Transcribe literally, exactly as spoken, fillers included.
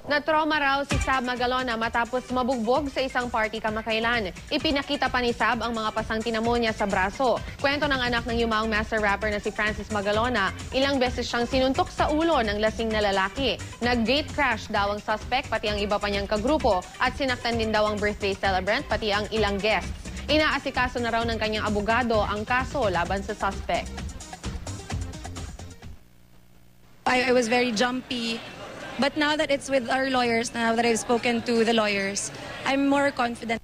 Natroma raw si Sab Magalona matapos mabugbog sa isang party kamakailan. Ipinakita pa ni Sab ang mga pasang tinamo niya sa braso. Kwento ng anak ng yumaong master rapper na si Francis Magalona, ilang beses siyang sinuntok sa ulo ng lasing na lalaki. Nag-gate crash daw ang suspect pati ang iba pa niyang kagrupo at sinaktan din daw ang birthday celebrant pati ang ilang guests. Inaasikaso na raw ng kanyang abogado ang kaso laban sa suspect. I, I was very jumpy. But now that it's with our lawyers, now that I've spoken to the lawyers, I'm more confident.